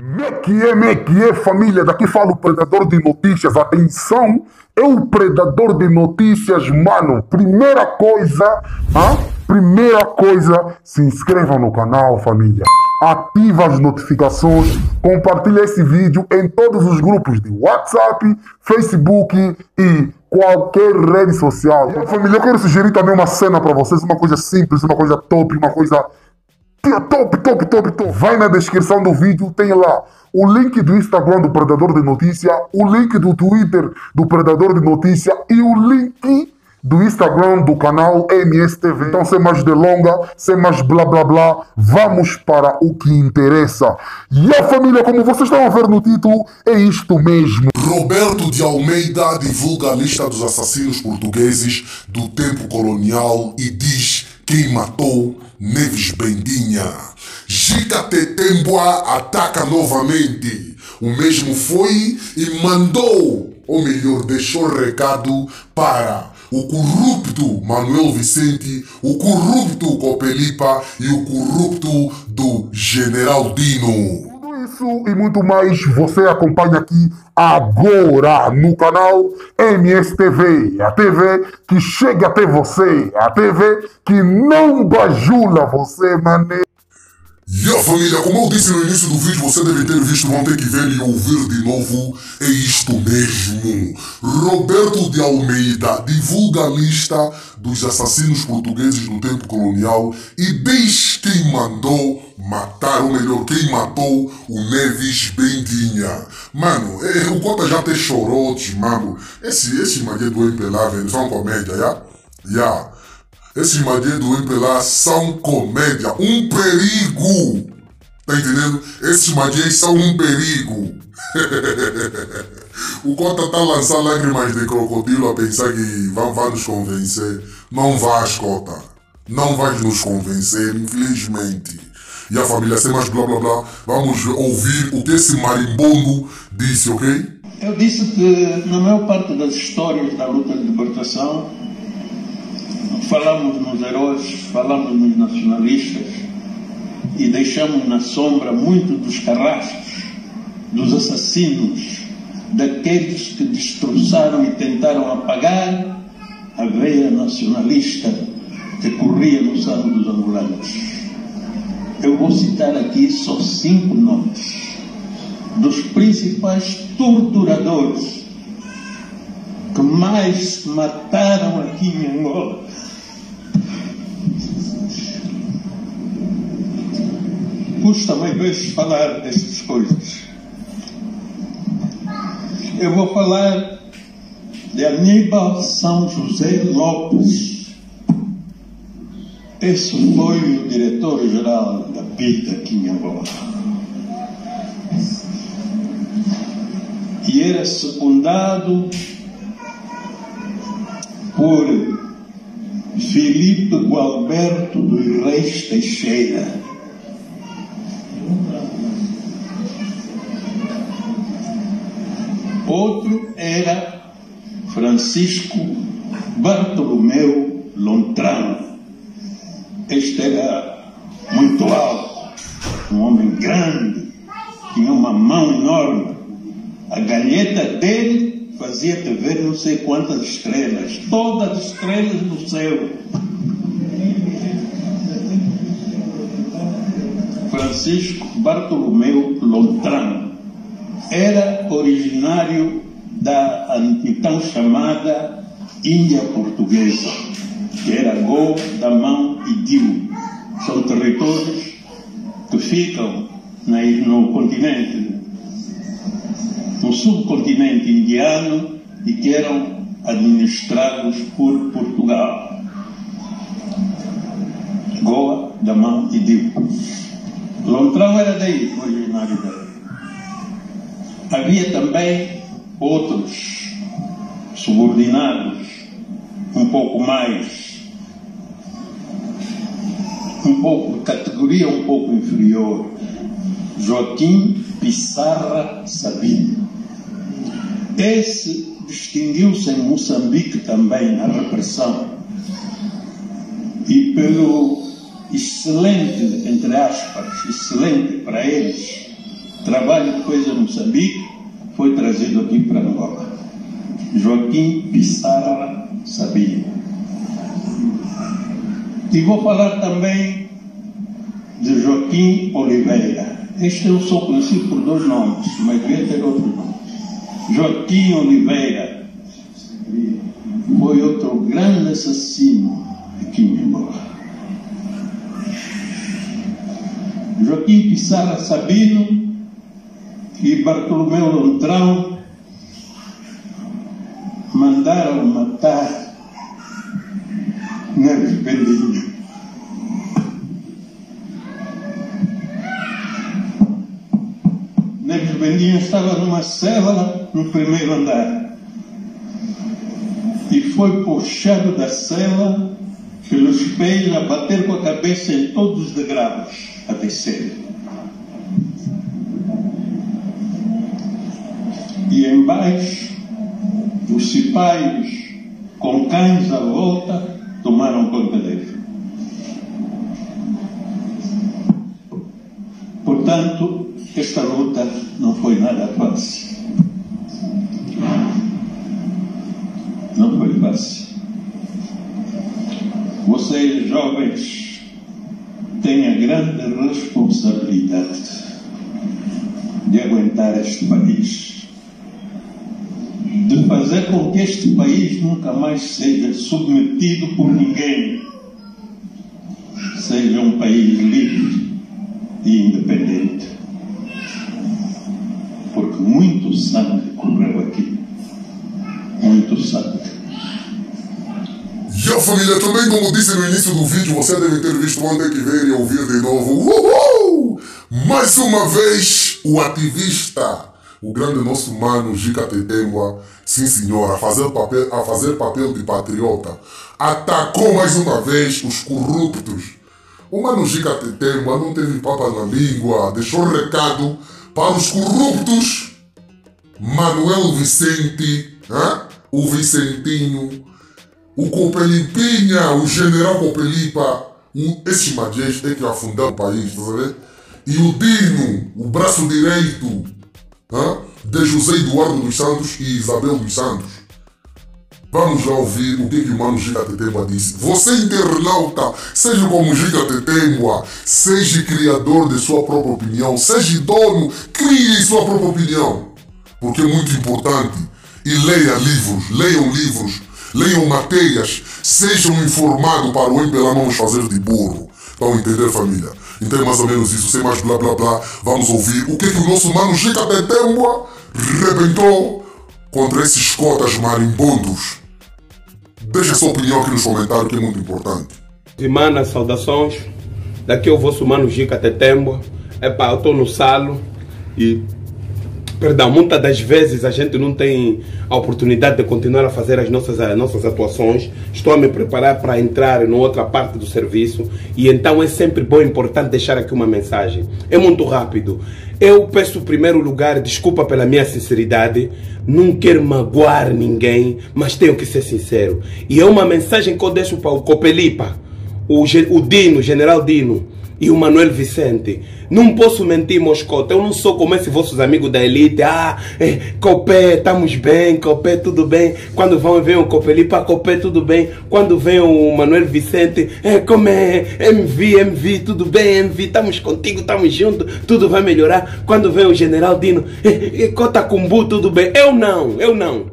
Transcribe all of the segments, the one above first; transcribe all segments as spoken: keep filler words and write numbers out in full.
Me que é, me que é, família, daqui fala o Predador de Notícias, atenção, é o Predador de Notícias, mano, primeira coisa, ah, primeira coisa, se inscrevam no canal, família, ativa as notificações, compartilha esse vídeo em todos os grupos de WhatsApp, Facebook e qualquer rede social. Então, família, eu quero sugerir também uma cena para vocês, uma coisa simples, uma coisa top, uma coisa... Top, top, top, top. Vai na descrição do vídeo, tem lá o link do Instagram do Predador de Notícia, o link do Twitter do Predador de Notícia e o link do Instagram do canal M S T V. Então, sem mais delonga, sem mais blá blá blá, vamos para o que interessa. E a família, como vocês estão a ver no título, é isto mesmo. Roberto de Almeida divulga a lista dos assassinos portugueses do tempo colonial e diz quem matou Neves Bendinha. Gica Tetembua ataca novamente. O mesmo foi e mandou, ou melhor, deixou recado para o corrupto Manuel Vicente, o corrupto Copelipa e o corrupto do General Dino. Isso e muito mais você acompanha aqui agora no canal M S T V, a T V que chega até você, a T V que não bajula você, mané. E a família, como eu disse no início do vídeo, você deve ter visto, vão ter que ver e ouvir de novo, é isto mesmo. Roberto de Almeida divulga a lista dos assassinos portugueses do tempo colonial e diz quem mandou matar, ou melhor, quem matou o Neves Bendinha. Mano, é, o Cota já tem chorotes, mano. Esse, esse magia do M P lá, velho, são comédia, já? Já. Esses magia do M P lá são comédia, um perigo. Tá entendendo? Esses magias são um perigo. O Cota tá a lançar lágrimas de crocodilo a pensar que vai, vai nos convencer. Não vais, Cota. Não vais nos convencer, infelizmente. E a família, sem mais blá blá blá, vamos ouvir o que esse marimbondo disse, ok? Eu disse que na maior parte das histórias da luta de libertação falamos nos heróis, falamos nos nacionalistas e deixamos na sombra muito dos carrascos, dos assassinos, daqueles que destroçaram e tentaram apagar a veia nacionalista que corria no sangue dos angolanos. Eu vou citar aqui só cinco nomes dos principais torturadores que mais mataram aqui em Angola. Custa-me às vezes falar dessas coisas. Eu vou falar de Aníbal São José Lopes. Esse foi o diretor-geral da P I T aqui em Angola. E era secundado por Filipe Gualberto dos Reis Teixeira. Outro era Francisco Bartolomeu Lontrano. Este era muito alto, um homem grande, tinha uma mão enorme. A galheta dele fazia-te ver não sei quantas estrelas, todas as estrelas do céu. Francisco Bartolomeu Lontrano era originário da então chamada Índia Portuguesa, que era Go, Damão e Diu. São territórios que ficam no continente, no subcontinente indiano e que eram administrados por Portugal. Goa, Damão e Diu. Lontrão era daí, originário daí. Havia também outros subordinados, um pouco mais, um pouco, categoria um pouco inferior. Joaquim Pissarra Sabino. Esse distinguiu-se em Moçambique também na repressão e pelo excelente, entre aspas, excelente para eles, trabalho que fez em Moçambique, foi trazido aqui para Angola. Joaquim Pissarra Sabino. E vou falar também de Joaquim Oliveira. Este eu sou conhecido por dois nomes, mas devia ter outro nome. Joaquim Oliveira foi outro grande assassino aqui em Angola. Joaquim Pissarra Sabino e Bartolomeu Lontrão mandaram matar Neves Bendinho. Neves Bendinho estava numa cela no primeiro andar e foi puxado da cela pelo espelho a bater com a cabeça em todos os degraus a descer. E embaixo os cipaios com cães à volta tomaram conta dele. Portanto, esta luta não foi nada fácil. Não foi fácil. Vocês, jovens, têm a grande responsabilidade de aguentar este país, de fazer com que este país nunca mais seja submetido por ninguém, seja um país livre e independente. Porque muito sangue correu aqui. Muito sangue. E a família, também como disse no início do vídeo, você deve ter visto ontem que ver e ouvir de novo. Uhul! Mais uma vez, o ativista, o grande nosso mano Gica Tetembwa, sim senhor, a fazer papel, a fazer papel de patriota, atacou mais uma vez os corruptos. O mano Gica Tetembwa não teve papas na língua, deixou recado para os corruptos. Manuel Vicente, hein? O Vicentinho, o Copelipinha, o general Copelipa, esses magés é que afundaram o país, tá sabendo? E o Dino, o braço direito, hein? De José Eduardo dos Santos e Isabel dos Santos. Vamos lá ouvir o que, que o mano Gica Tetembwa disse. Você, internauta, seja como Gica Tetembwa, seja criador de sua própria opinião, seja dono, crie sua própria opinião. Porque é muito importante. E leia livros, leiam livros, leiam matérias, sejam informados para o impelar não nos fazer de burro. Estão a entender, família? Então é mais ou menos isso, sem mais blá blá blá. Vamos ouvir o que, que o nosso mano Gica Tetembwa rebentou contra esses cotas marimbondos. Deixe sua opinião aqui nos comentários, que é muito importante. Semana, saudações. Daqui é o vosso mano Gica Tetembwa. Epá, eu estou no salo e... Perdão, muitas das vezes a gente não tem a oportunidade de continuar a fazer as nossas, as nossas atuações. Estou a me preparar para entrar em outra parte do serviço e então é sempre bom e importante deixar aqui uma mensagem. É muito rápido. Eu peço em primeiro lugar desculpa pela minha sinceridade. Não quero magoar ninguém, mas tenho que ser sincero. E é uma mensagem que eu deixo para o Copelipa, o, o Dino, o General Dino e o Manuel Vicente. Não posso mentir, Moscota. Eu não sou como esses vossos amigos da elite. Ah, é, Copé, estamos bem, Copé, tudo bem. Quando vão ver o Copelipa, Copé, tudo bem. Quando vem o Manuel Vicente, é, como é, M V, M V, tudo bem, M V, estamos contigo, estamos juntos, tudo vai melhorar. Quando vem o General Dino, é, é, Cota Cumbu, tudo bem. Eu não, eu não.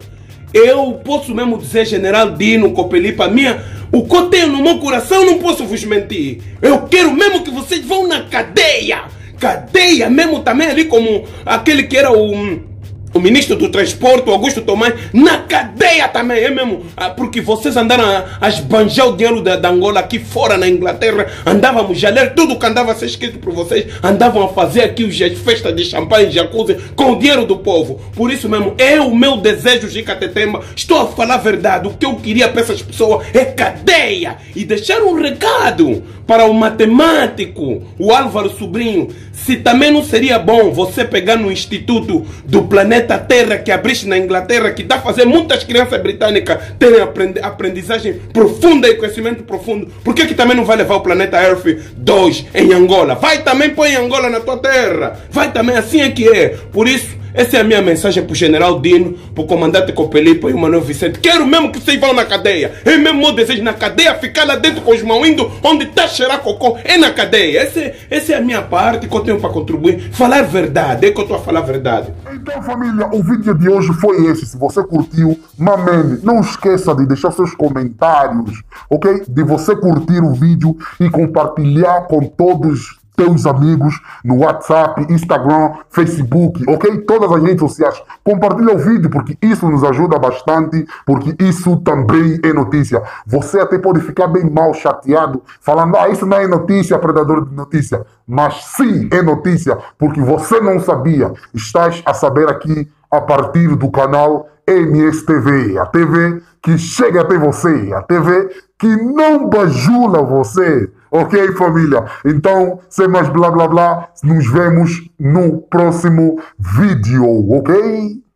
Eu posso mesmo dizer, General Dino, Copelipa, minha... O que eu tenho no meu coração não posso vos mentir. Eu quero mesmo que vocês vão na cadeia. Cadeia mesmo também ali como aquele que era o... O ministro do Transporte, o Augusto Tomás, na cadeia também, é mesmo. Porque vocês andaram a, a esbanjar o dinheiro da, da Angola aqui fora na Inglaterra. Andávamos a ler tudo que andava a ser escrito por vocês. Andavam a fazer aqui os festas de champanhe, jacuzzi, com o dinheiro do povo. Por isso mesmo, é o meu desejo, Gica Tetembwa. Estou a falar a verdade. O que eu queria para essas pessoas é cadeia. E deixar um recado para o matemático, o Álvaro Sobrinho. Se também não seria bom você pegar no Instituto do Planeta planeta Terra que abriste na Inglaterra, que dá a fazer muitas crianças britânicas terem aprendi aprendizagem profunda e conhecimento profundo. Por que que também não vai levar o planeta Earth dois em Angola? Vai também pôr em Angola na tua terra. Vai também, assim é que é. Por isso, essa é a minha mensagem para o General Dino, para o Comandante Copelipa e o Manuel Vicente. Quero mesmo que vocês vão na cadeia. É mesmo meu desejo na cadeia, ficar lá dentro com os mãos indo onde está cheirar cocô. É na cadeia. Essa é, essa é a minha parte que eu tenho para contribuir. Falar verdade. É que eu estou a falar verdade. Então, família, o vídeo de hoje foi esse. Se você curtiu, mamene, não esqueça de deixar seus comentários, ok? De você curtir o vídeo e compartilhar com todos teus amigos no WhatsApp, Instagram, Facebook, ok? Todas as redes sociais. Compartilha o vídeo, porque isso nos ajuda bastante, porque isso também é notícia. Você até pode ficar bem mal chateado, falando, ah, isso não é notícia, predador de notícia. Mas sim, é notícia, porque você não sabia. Estás a saber aqui a partir do canal M S T V, a T V que chega até você, a T V que não bajula você. Ok, família? Então, sem mais blá blá blá, nos vemos no próximo vídeo, ok?